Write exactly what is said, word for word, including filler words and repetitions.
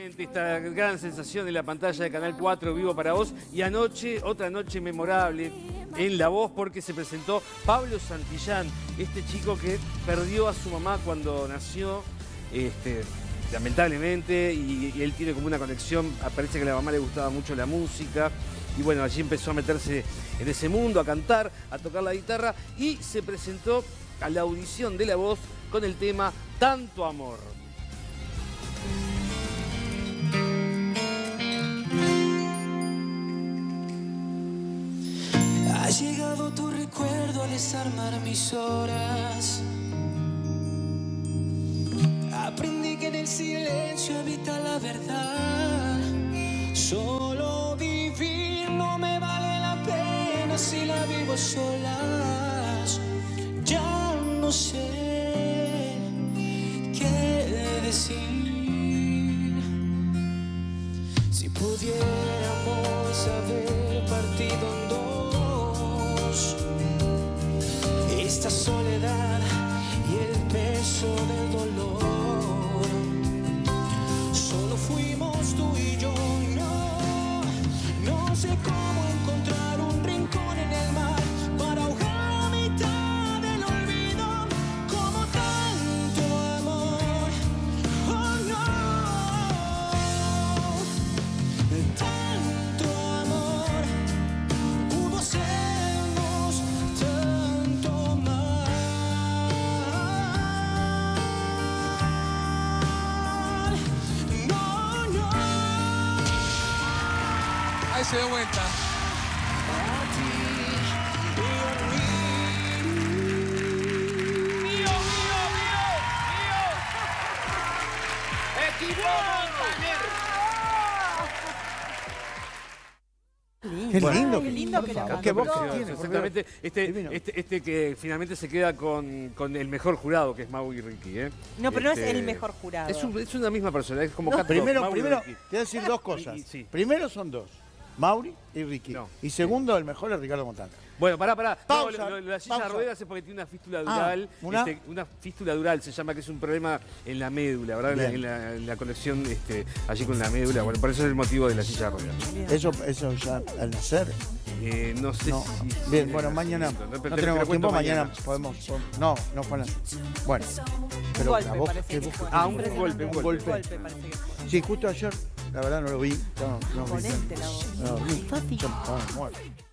Exactamente, esta gran sensación en la pantalla de Canal cuatro, Vivo para Vos. Y anoche, otra noche memorable en La Voz, porque se presentó Pablo Santillán, este chico que perdió a su mamá cuando nació, este, lamentablemente, y, y él tiene como una conexión, parece que a la mamá le gustaba mucho la música, y bueno, allí empezó a meterse en ese mundo, a cantar, a tocar la guitarra, y se presentó a la audición de La Voz con el tema Tanto Amor. Ha llegado tu recuerdo a desarmar mis horas. Aprendí que en el silencio habita la verdad. Solo vivir no me vale la pena si la vivo solas. Ya no sé qué decir. Si pudiéramos haber partido en dos, esta soledad y el peso del dolor, solo fuimos tú y yo. No, no sé cómo encontrar un rincón en el mar para ahogar la mitad del olvido, como tanto amor. Oh no, tanto amor pudo sernos tanto mal. No, no. Ahí se dio vuelta. Para ti y a mí. ¡Mío, mío, mío! ¡Mío! ¡Equipo Montaner! Qué lindo, Qué lindo que la favor, cantó. qué voz que Precioso, tiene. exactamente. Este, Divino. este, este que finalmente se queda con, con el mejor jurado, que es Mau y Ricky, ¿eh? No, pero no es Este, el mejor jurado. Es, un- es una misma persona, es como Cat Dog, Primero, Mau y primero, Ricky. te voy a decir dos cosas. Y- y sí. Primero son dos, Mauri y Ricky. No. Y segundo, el mejor es Ricardo Montaner. Bueno, pará, pará. Pausa, No, lo, lo de la silla de pausa. ruedas es porque tiene una fístula Ah, dural. ¿una? este, una fístula dural se llama, que es un problema en la médula, ¿verdad? En la, Bien. en la- en la conexión este, allí con la médula. Bueno, por eso es el motivo de la silla de ruedas. Bien. Eso, eso ya al nacer. Eh, no sé No. si... Bien, si bueno, es mañana nacimiento, no Pero te- te tenemos lo cuento tiempo, mañana podemos. podemos- No, no fue nada. Bueno, pero golpe la voz, parece qué que voz fue. que Ah, tiene. un golpe, un Un golpe. golpe. parece que fue. Sí, justo ayer, la verdad no lo vi. No, no, vi. Imponente la voz. No, vi. Yo me estaba muerto.